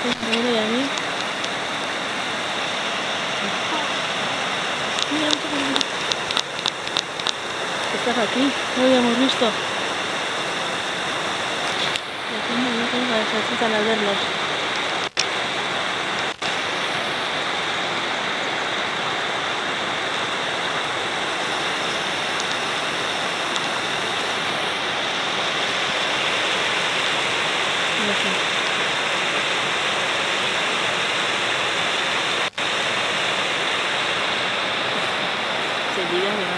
Mira, y a mí. Mira, estás aquí, no habíamos visto. Y aquí no tengo que necesitan al verlos. No sé. Se diga,